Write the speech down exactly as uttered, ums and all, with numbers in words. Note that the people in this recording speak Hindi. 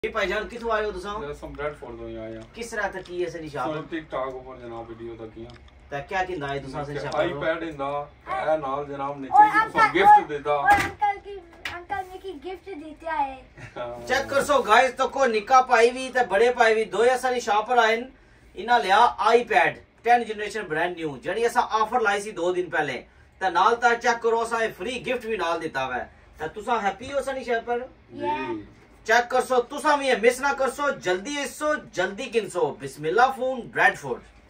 भाईजान किथों आए हो तुसा? सम ब्रेडफोर्ड तो आए हैं। किस तरह तक की है सनी शाप? सो टिकटॉक ऊपर जनाब वीडियो तक किया। ता क्या किंदा है तुसा सनी शाप? आईपैड इंदा ए नाल जनाब नीचे सो गिफ्ट देता। और अंकल की अंकल ने की गिफ्ट देता है। चेक कर सो गाइस तो को निक्का पाई भी ते बड़े पाई भी दो सनी शाप पर आए इना लिया iPad ten generation brand new जड़ी असा ऑफर लाई सी दो दिन पहले ते नाल ता चेक करो सा फ्री गिफ्ट भी नाल देता है। ता तुसा हैप्पी हो सनी शाप पर? जी चेक कर सो तुसा भी मिस ना कर सो जल्दी इस सो जल्दी किन सो बिस्मिल्लाह फोन ब्रेडफोर्ड।